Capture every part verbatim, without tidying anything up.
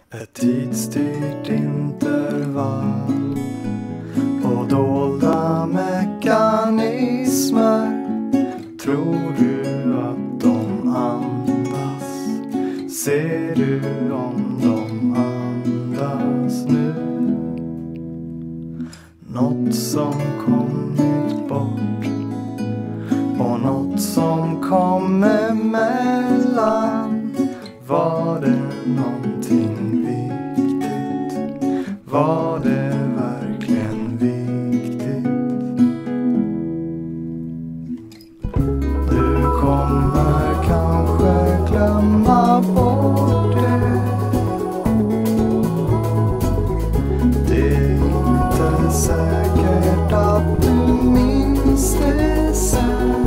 Ett tidsstyrt intervall och dolda mekanismer. Tror du att de andas? Ser du om de andas nu? Något som kommit bort och något som kom emellan. Var det någonting viktigt? Var det verkligen viktigt? Du kommer kanske glömma bort det. Det är inte säkert att du minns det sen.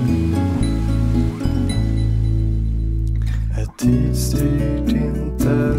Ett tidsstyrt intervall